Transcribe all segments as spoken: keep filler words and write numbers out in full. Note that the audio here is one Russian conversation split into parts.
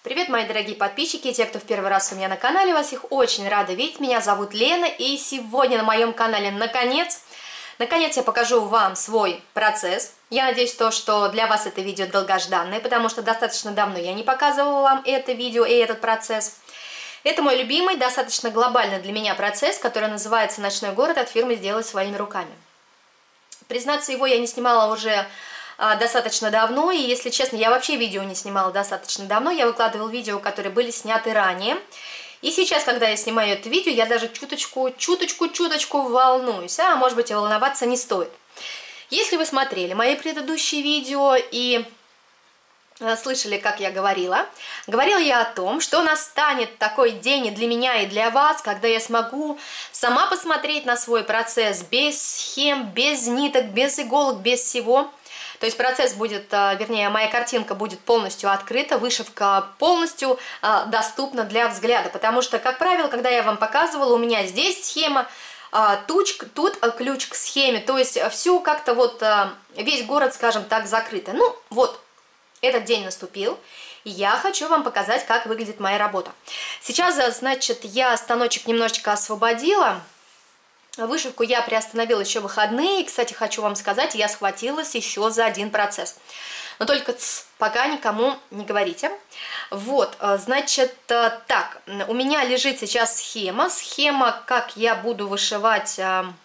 Привет, мои дорогие подписчики и те, кто в первый раз у меня на канале, вас их очень рада видеть. Меня зовут Лена, и сегодня на моем канале наконец, наконец я покажу вам свой процесс. Я надеюсь, то, что для вас это видео долгожданное, потому что достаточно давно я не показывала вам это видео и этот процесс. Это мой любимый, достаточно глобальный для меня процесс, который называется «Ночной город» от фирмы «Сделай своими руками». Признаться, его я не снимала уже достаточно давно, и, если честно, я вообще видео не снимала достаточно давно, я выкладывала видео, которые были сняты ранее, и сейчас, когда я снимаю это видео, я даже чуточку, чуточку, чуточку волнуюсь, а может быть и волноваться не стоит. Если вы смотрели мои предыдущие видео и слышали, как я говорила, говорила я о том, что настанет такой день и для меня, и для вас, когда я смогу сама посмотреть на свой процесс без схем, без ниток, без иголок, без всего. То есть процесс будет, вернее, моя картинка будет полностью открыта, вышивка полностью доступна для взгляда. Потому что, как правило, когда я вам показывала, у меня здесь схема, тут, тут ключ к схеме. То есть все как-то вот, весь город, скажем так, закрыто. Ну, вот, этот день наступил, и я хочу вам показать, как выглядит моя работа. Сейчас, значит, я станочек немножечко освободила. Вышивку я приостановила еще в выходные. Кстати, хочу вам сказать, я схватилась еще за один процесс. Но только ц, пока никому не говорите. Вот, значит, так, у меня лежит сейчас схема. Схема, как я буду вышивать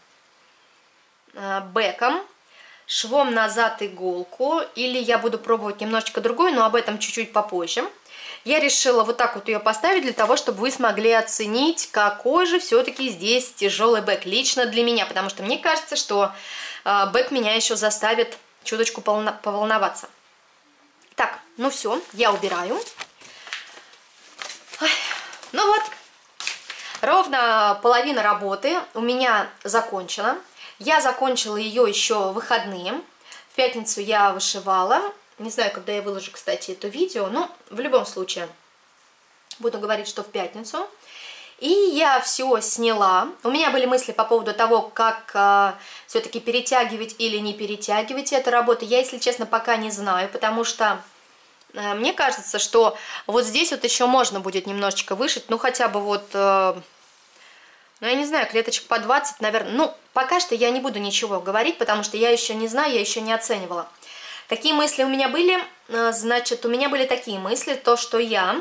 бэком, швом назад иголку. Или я буду пробовать немножечко другой, но об этом чуть-чуть попозже. Я решила вот так вот ее поставить для того, чтобы вы смогли оценить, какой же все-таки здесь тяжелый бэк лично для меня, потому что мне кажется, что э, бэк меня еще заставит чуточку поволноваться. Так, ну все, я убираю. Ой, ну вот, ровно половина работы у меня закончена. Я закончила ее еще в выходные. В пятницу я вышивала. Не знаю, когда я выложу, кстати, это видео, но в любом случае буду говорить, что в пятницу. И я все сняла. У меня были мысли по поводу того, как э, все-таки перетягивать или не перетягивать эту работу. Я, если честно, пока не знаю, потому что э, мне кажется, что вот здесь вот еще можно будет немножечко вышить, ну хотя бы вот, э, ну я не знаю, клеточек по двадцать, наверное. Ну, пока что я не буду ничего говорить, потому что я еще не знаю, я еще не оценивала. Какие мысли у меня были? Значит, у меня были такие мысли, то, что я,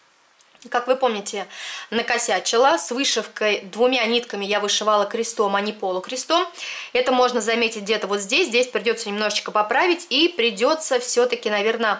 как вы помните, накосячила. С вышивкой двумя нитками я вышивала крестом, а не полукрестом. Это можно заметить где-то вот здесь. Здесь придется немножечко поправить, и придется все-таки, наверное,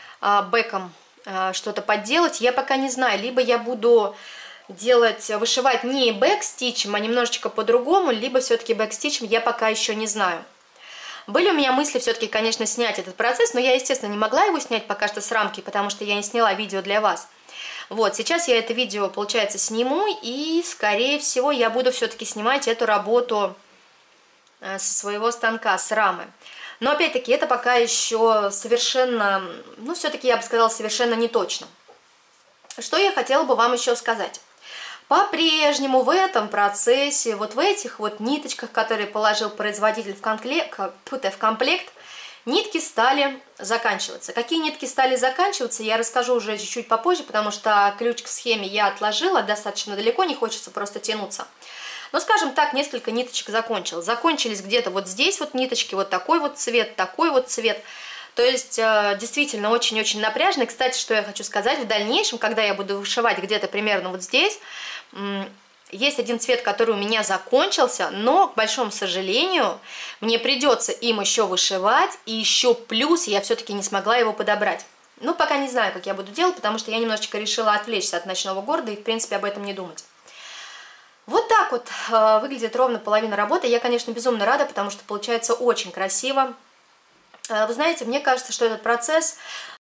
бэком что-то подделать. Я пока не знаю, либо я буду делать, вышивать не бэк-стичем, а немножечко по-другому, либо все-таки бэк-стичем, я пока еще не знаю. Были у меня мысли все-таки, конечно, снять этот процесс, но я, естественно, не могла его снять пока что с рамки, потому что я не сняла видео для вас. Вот, сейчас я это видео, получается, сниму, и, скорее всего, я буду все-таки снимать эту работу со своего станка, с рамы. Но, опять-таки, это пока еще совершенно, ну, все-таки, я бы сказала, совершенно не точно. Что я хотела бы вам еще сказать? По-прежнему в этом процессе, вот в этих вот ниточках, которые положил производитель в комплект, в комплект, нитки стали заканчиваться. Какие нитки стали заканчиваться, я расскажу уже чуть-чуть попозже, потому что ключ к схеме я отложила достаточно далеко, не хочется просто тянуться. Но, скажем так, несколько ниточек закончилось. Закончились где-то вот здесь вот ниточки, вот такой вот цвет, такой вот цвет. То есть, действительно, очень-очень напряжно. И, кстати, что я хочу сказать, в дальнейшем, когда я буду вышивать где-то примерно вот здесь, есть один цвет, который у меня закончился, но, к большому сожалению, мне придется им еще вышивать, и еще плюс я все-таки не смогла его подобрать. Ну, пока не знаю, как я буду делать, потому что я немножечко решила отвлечься от ночного города и, в принципе, об этом не думать. Вот так вот выглядит ровно половина работы. Я, конечно, безумно рада, потому что получается очень красиво. Вы знаете, мне кажется, что этот процесс